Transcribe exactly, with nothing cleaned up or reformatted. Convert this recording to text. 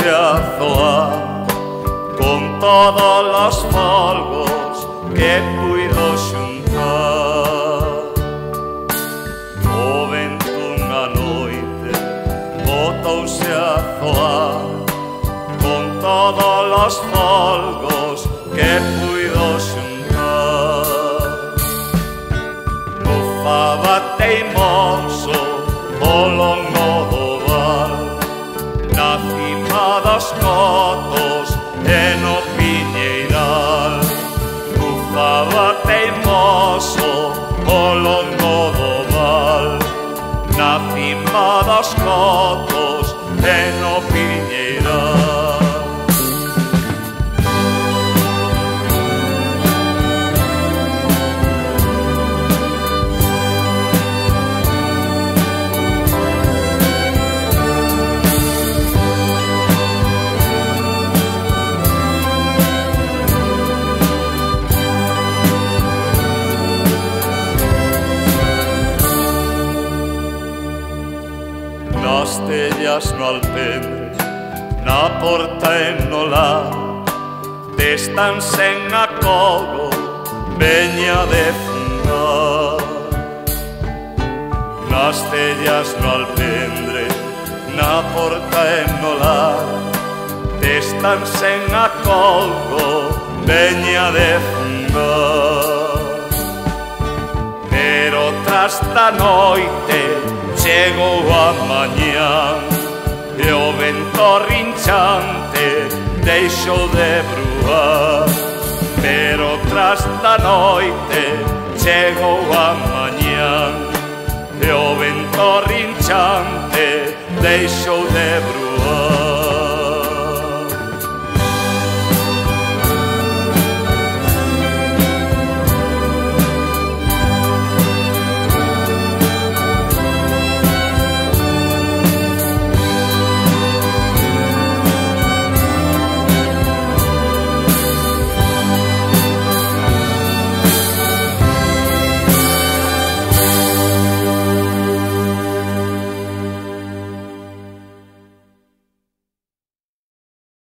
azoa con todos los folgos que puido xuntar. O vento unha noite botouse a zoar con todos los folgos que puido xuntar. Bufaba teimoso o longo do val, na cima dos cotos e no piñeiral. Bufaba teimoso o longo do val, na cima dos cotos e no piñeiral. Nas tellas no alpendre, na porta e no lar, destan sen acolgo, veña de fundar. Nas tellas no alpendre, na porta e no lar, destan sen acolgo, veña de fundar. Pero tras da noite chegou a mañán e o vento rinchante deixou de bruar. Pero tras da noite chegou a mañán e o vento rinchante deixou de